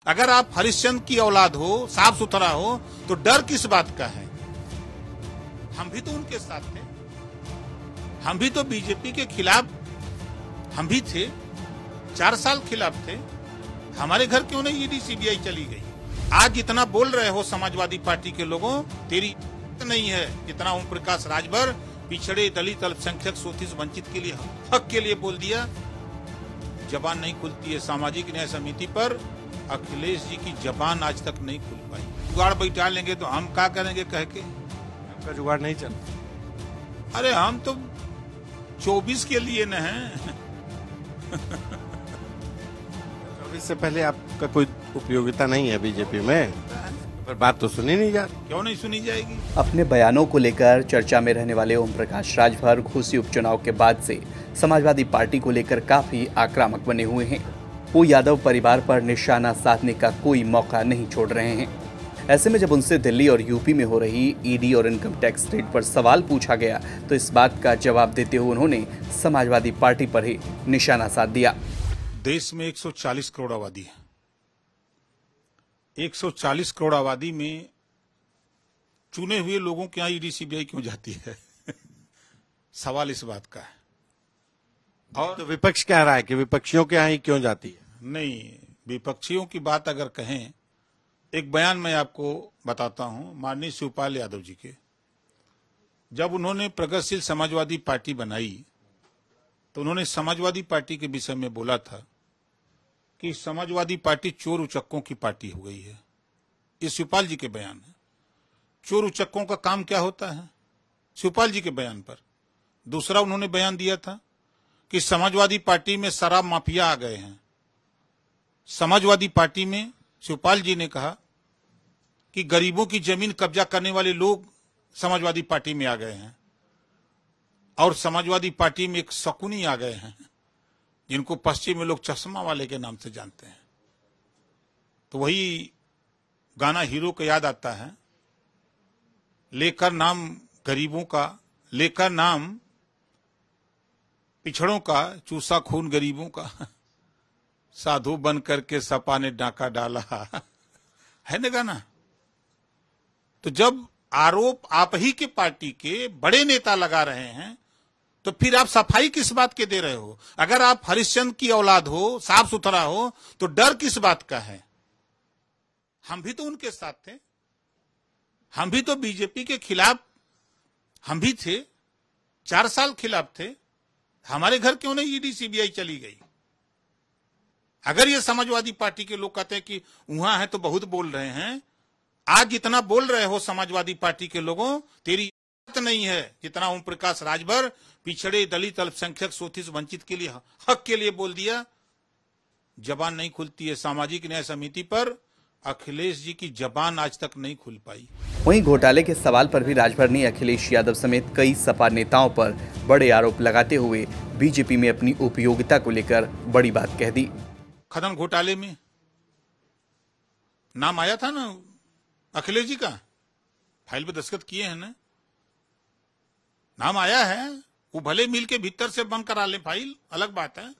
अगर आप हरिश्चंद्र की औलाद हो, साफ सुथरा हो, तो डर किस बात का है? हम भी तो उनके साथ थे, हम भी तो बीजेपी के खिलाफ हम भी थे, 4 साल खिलाफ थे। हमारे घर क्यों नहीं ईडी सीबीआई चली गई? आज जितना बोल रहे हो समाजवादी पार्टी के लोगों, तेरी नहीं है जितना ओम प्रकाश राजभर पिछड़े, दलित, अल्पसंख्यक, शोषित, वंचित के लिए, हक के लिए बोल दिया। जबान नहीं खुलती है। सामाजिक न्याय समिति पर अखिलेश जी की जबान आज तक नहीं खुल पाई। जुगाड़ बैठा लेंगे तो हम क्या करेंगे कह के? आपका जुगाड़ नहीं चल? अरे हम तो 24 के लिए न हैं। 24 से पहले आपका कोई उपयोगिता नहीं है बीजेपी में, पर बात तो सुनी नहीं जा रही। क्यों नहीं सुनी जाएगी? अपने बयानों को लेकर चर्चा में रहने वाले ओम प्रकाश राजभर घोसी उपचुनाव के बाद से समाजवादी पार्टी को लेकर काफी आक्रामक बने हुए हैं। वो यादव परिवार पर निशाना साधने का कोई मौका नहीं छोड़ रहे हैं। ऐसे में जब उनसे दिल्ली और यूपी में हो रही ईडी और इनकम टैक्स रेड पर सवाल पूछा गया तो इस बात का जवाब देते हुए उन्होंने समाजवादी पार्टी पर ही निशाना साध दिया। देश में 140 करोड़ आबादी है। 140 करोड़ आबादी में चुने हुए लोगों के यहाँ ईडी सीबीआई क्यों जाती है? सवाल इस बात का है। और तो विपक्ष कह रहा है कि विपक्षियों के यहाँ ही क्यों जाती है? नहीं, विपक्षियों की बात अगर कहें, एक बयान मैं आपको बताता हूं माननीय शिवपाल यादव जी के। जब उन्होंने प्रगतिशील समाजवादी पार्टी बनाई तो उन्होंने समाजवादी पार्टी के विषय में बोला था कि समाजवादी पार्टी चोर उचक्कों की पार्टी हो गई है। ये शिवपाल जी के बयान है। चोर उचक्कों का काम क्या होता है? शिवपाल जी के बयान पर। दूसरा उन्होंने बयान दिया था कि समाजवादी पार्टी में शराब माफिया आ गए हैं। समाजवादी पार्टी में शिवपाल जी ने कहा कि गरीबों की जमीन कब्जा करने वाले लोग समाजवादी पार्टी में आ गए हैं और समाजवादी पार्टी में एक शकुनी आ गए हैं जिनको पश्चिम में लोग चश्मा वाले के नाम से जानते हैं। तो वही गाना हीरो को याद आता है, लेकर नाम गरीबों का, लेकर नाम पिछड़ों का, चूसा खून गरीबों का, साधु बन करके सपा ने डाका डाला, है ना गाना? तो जब आरोप आप ही के पार्टी के बड़े नेता लगा रहे हैं तो फिर आप सफाई किस बात के दे रहे हो? अगर आप हरिश्चंद्र की औलाद हो, साफ सुथरा हो, तो डर किस बात का है? हम भी तो उनके साथ थे, हम भी तो बीजेपी के खिलाफ हम भी थे, 4 साल खिलाफ थे। हमारे घर क्यों नहीं ईडी सीबीआई चली गई? अगर ये समाजवादी पार्टी के लोग कहते हैं कि वहां है तो बहुत बोल रहे हैं, आज जितना बोल रहे हो समाजवादी पार्टी के लोगों, तेरी नहीं है जितना ओम प्रकाश राजभर पिछड़े, दलित, अल्पसंख्यक, शोषित, वंचित के लिए, हक के लिए बोल दिया। जबान नहीं खुलती है। सामाजिक न्याय समिति पर अखिलेश जी की जबान आज तक नहीं खुल पाई। वहीं घोटाले के सवाल पर भी राजभर ने अखिलेश यादव समेत कई सपा नेताओं पर बड़े आरोप लगाते हुए बीजेपी में अपनी उपयोगिता को लेकर बड़ी बात कह दी। खनन घोटाले में नाम आया था ना अखिलेश जी का, फाइल पे दस्तखत किए हैं ना, नाम आया है। वो भले मिल के भीतर से बंद करा ले फाइल, अलग बात है।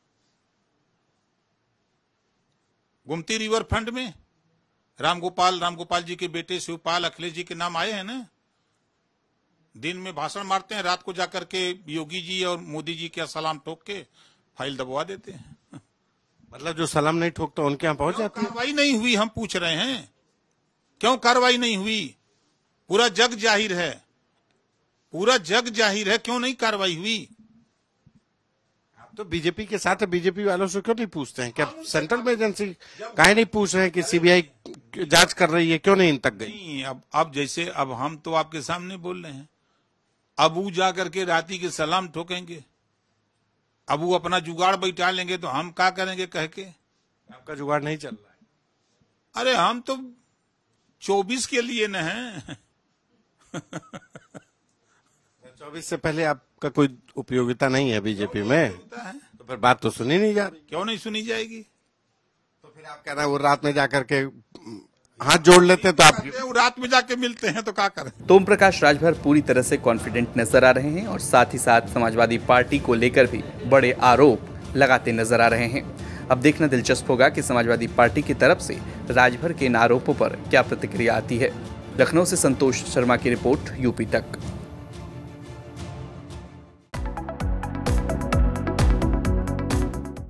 गोमती रिवर फंड में रामगोपाल जी के बेटे शिवपाल, अखिलेश जी के नाम आए हैं ना। दिन में भाषण मारते हैं, रात को जाकर के योगी जी और मोदी जी के सलाम ठोक के फाइल दबवा देते हैं। मतलब जो सलाम नहीं ठोकता उनके यहाँ पहुंच जाती है। कार्रवाई नहीं हुई, हम पूछ रहे हैं क्यों कार्रवाई नहीं हुई? पूरा जग जाहिर है, पूरा जग जाहिर है, क्यों नहीं कार्रवाई हुई? आप तो बीजेपी के साथ है, बीजेपी वालों से क्यों नहीं पूछते हैं? क्या सेंट्रल में एजेंसी काहे नहीं पूछ रहे हैं कि सीबीआई जांच कर रही है, क्यों नहीं इन तक गई? नहीं, अब जैसे अब हम तो आपके सामने बोल रहे हैं, अब वो जाकर के राती के सलाम ठोकेंगे, अब वो अपना जुगाड़ बैठा लेंगे तो हम क्या करेंगे कह के? आपका जुगाड़ नहीं चल रहा है? अरे हम तो 24 के लिए न हैं। 24 से पहले आपका कोई उपयोगिता नहीं है बीजेपी में, तो फिर बात तो सुनी नहीं जा रही। क्यों नहीं सुनी जाएगी? तो फिर आप कह रहे हैं वो रात में जाकर के हाथ जोड़ लेते हैं, तो आप वो रात में जाके मिलते हैं तो क्या करें? तो ओम प्रकाश राजभर पूरी तरह से कॉन्फिडेंट नजर आ रहे हैं और साथ ही साथ समाजवादी पार्टी को लेकर भी बड़े आरोप लगाते नजर आ रहे हैं। अब देखना दिलचस्प होगा कि समाजवादी पार्टी की तरफ से राजभर के इन आरोपों पर क्या प्रतिक्रिया आती है। लखनऊ से संतोष शर्मा की रिपोर्ट, यूपी तक।